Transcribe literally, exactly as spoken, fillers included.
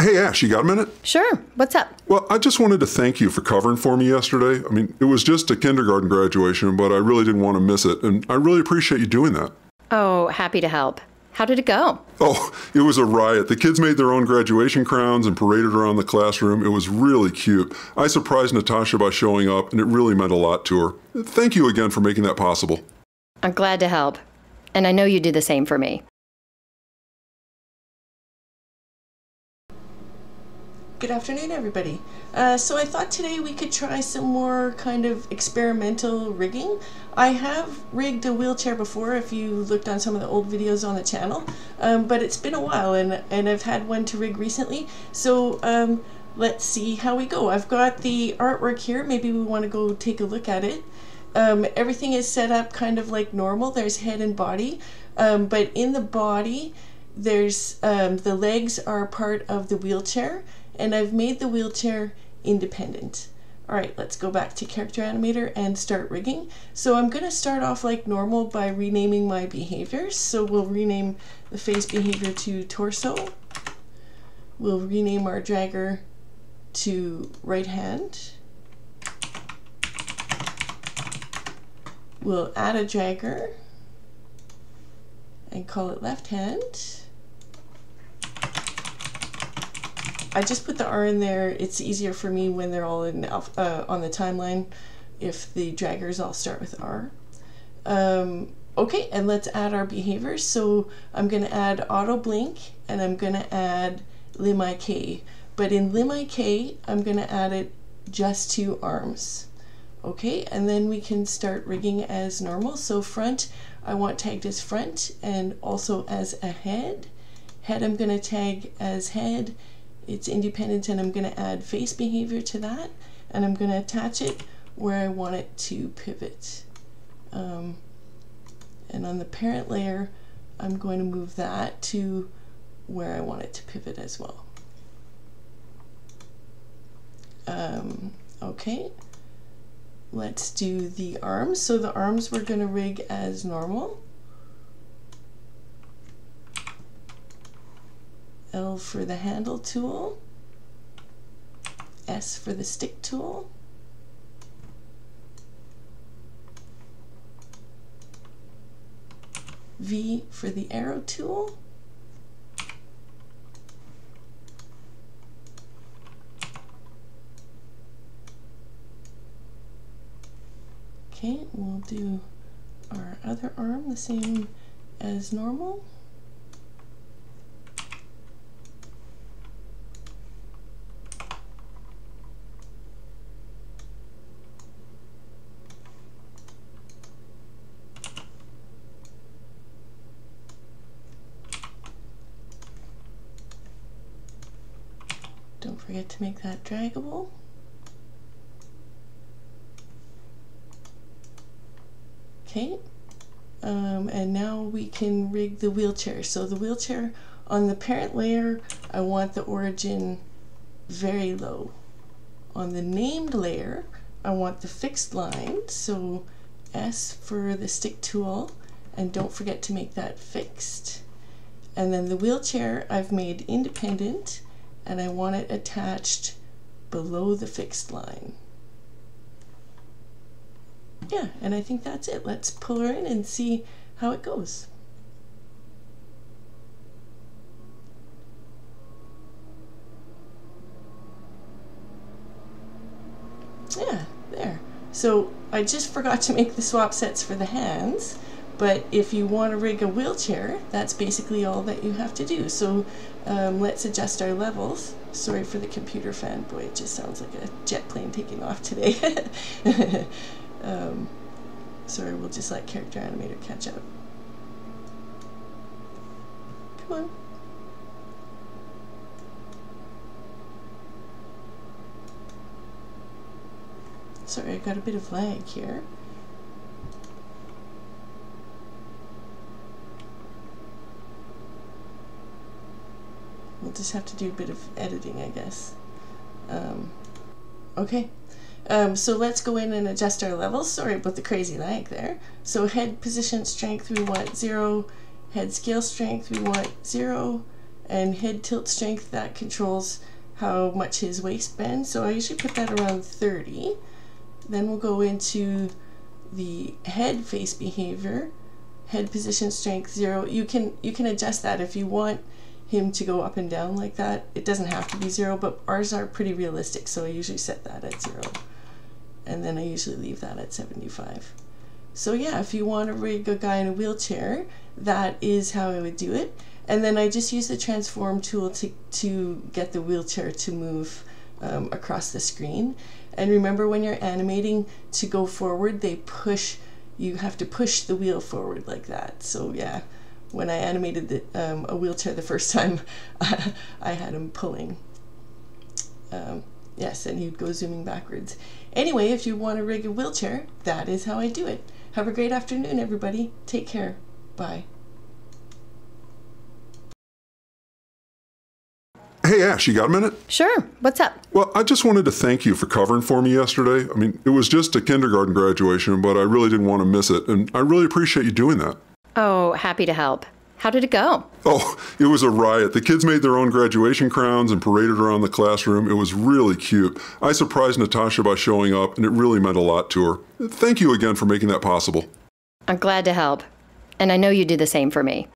Hey, Ash, you got a minute? Sure. What's up? Well, I just wanted to thank you for covering for me yesterday. I mean, it was just a kindergarten graduation, but I really didn't want to miss it, and I really appreciate you doing that. Oh, happy to help. How did it go? Oh, it was a riot. The kids made their own graduation crowns and paraded around the classroom. It was really cute. I surprised Natasha by showing up, and it really meant a lot to her. Thank you again for making that possible. I'm glad to help. And I know you do the same for me. Good afternoon, everybody. Uh, so I thought today we could try some more kind of experimental rigging. I have rigged a wheelchair before if you looked on some of the old videos on the channel, um, but it's been a while and, and I've had one to rig recently. So um, let's see how we go. I've got the artwork here. Maybe we want to go take a look at it. Um, everything is set up kind of like normal. There's head and body, um, but in the body, there's um, the legs are part of the wheelchair. And I've made the wheelchair independent. All right, let's go back to Character Animator and start rigging. So I'm gonna start off like normal by renaming my behaviors. So we'll rename the face behavior to torso. We'll rename our dragger to right hand. We'll add a dragger and call it left hand. I just put the R in there. It's easier for me when they're all in uh, on the timeline if the draggers all start with R. Um, okay, and let's add our behaviors. So I'm going to add auto blink and I'm going to add lim I K. But in lim I K, I'm going to add it just to arms. Okay, and then we can start rigging as normal. So front, I want tagged as front and also as a head. Head, I'm going to tag as head. It's independent and I'm going to add face behavior to that and I'm going to attach it where I want it to pivot. Um, and on the parent layer, I'm going to move that to where I want it to pivot as well. Um, okay, let's do the arms. So the arms we're going to rig as normal. L for the handle tool, S for the stick tool, V for the arrow tool, okay, we'll do our other arm the same as normal. Don't forget to make that draggable. Okay, um, and now we can rig the wheelchair. So the wheelchair on the parent layer, I want the origin very low. On the named layer, I want the fixed line. So S for the stick tool, and don't forget to make that fixed. And then the wheelchair I've made independent, and I want it attached below the fixed line. Yeah, and I think that's it. Let's pull her in and see how it goes. Yeah, there. So I just forgot to make the swap sets for the hands, but if you want to rig a wheelchair, that's basically all that you have to do. So um, let's adjust our levels. Sorry for the computer fan. Boy, it just sounds like a jet plane taking off today. um, sorry, we'll just let Character Animator catch up. Come on. Sorry, I got a bit of lag here. We'll just have to do a bit of editing, I guess. Um, okay, um, so let's go in and adjust our levels. Sorry about the crazy lag there. So head position strength we want zero, head scale strength we want zero, And head tilt strength, that controls how much his waist bends. So I usually put that around thirty. Then we'll go into the head face behavior. Head position strength zero. You can you can adjust that if you want him to go up and down like that. It doesn't have to be zero, but ours are pretty realistic, so I usually set that at zero. And then I usually leave that at seventy-five. So yeah, if you want to rig a guy in a wheelchair, that is how I would do it. And then I just use the transform tool to, to get the wheelchair to move um, across the screen. And remember, when you're animating to go forward, they push, you have to push the wheel forward like that. So yeah, when I animated the, um, a wheelchair the first time, I had him pulling. Um, yes, and he'd go zooming backwards. Anyway, if you want to rig a wheelchair, that is how I do it. Have a great afternoon, everybody. Take care. Bye. Hey, Ash, you got a minute? Sure. What's up? Well, I just wanted to thank you for covering for me yesterday. I mean, it was just a kindergarten graduation, but I really didn't want to miss it, and I really appreciate you doing that. Oh, happy to help. How did it go? Oh, it was a riot. The kids made their own graduation crowns and paraded around the classroom. It was really cute. I surprised Natasha by showing up, and it really meant a lot to her. Thank you again for making that possible. I'm glad to help. And I know you do the same for me.